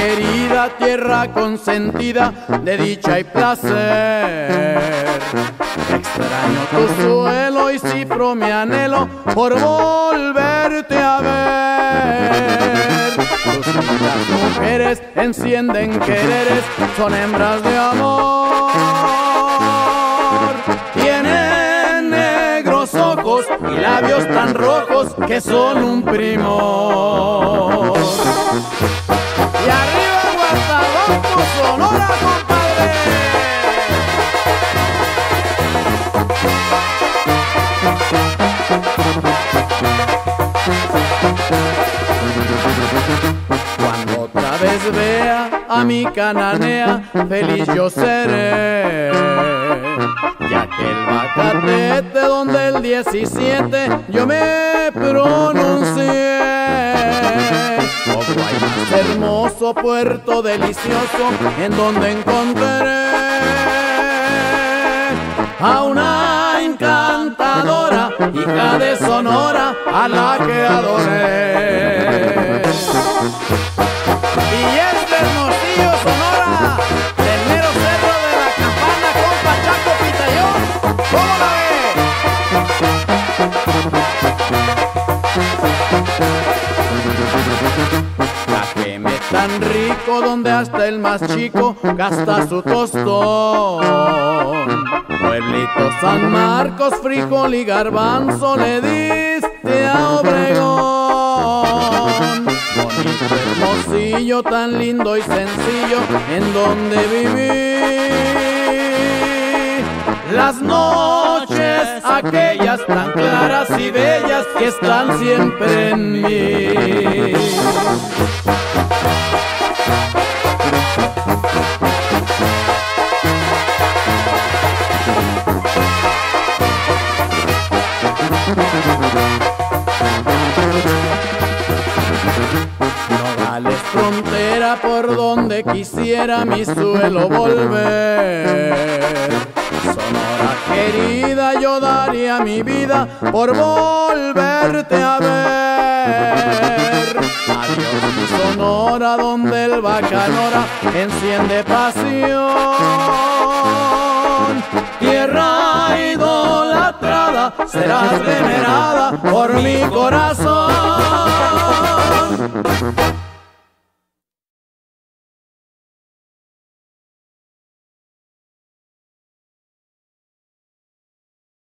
querida, tierra consentida de dicha y placer. Extraño tu suelo y cifro mi anhelo por volverte a ver. Tus lindas mujeres encienden quereres, son hembras de amor. Tienen negros ojos y labios tan rojos que son un primor. Y arriba Guatadoco, Sonora, compadre. Cuando otra vez vea a mi cananea, feliz yo seré. Ya que el Bacatete donde el 17 yo me pronuncié. Poco hay más hermoso, puerto delicioso en donde encontraré a una encantadora hija de Sonora a la que adoré. Y es de Hermosillo, Sonora, del mero cerro de la Campana, compa Chaco Pitayón. ¿Cómo la ve? Cajeme tan rico donde hasta el más chico gasta su tostón. Pueblito San Marcos, frijol y garbanzo le diste a Obregón. Bonito Hermosillo, tan lindo y sencillo en donde viví. Las noches aquellas tan claras y bellas que están siempre en mí. Nogales, frontera por donde quisiera mi suelo volver. Sonora querida, yo daría mi vida por volverte a ver. Adiós mi Sonora, donde el bacanora enciende pasión. Tierra idolatrada, serás venerada por mi corazón.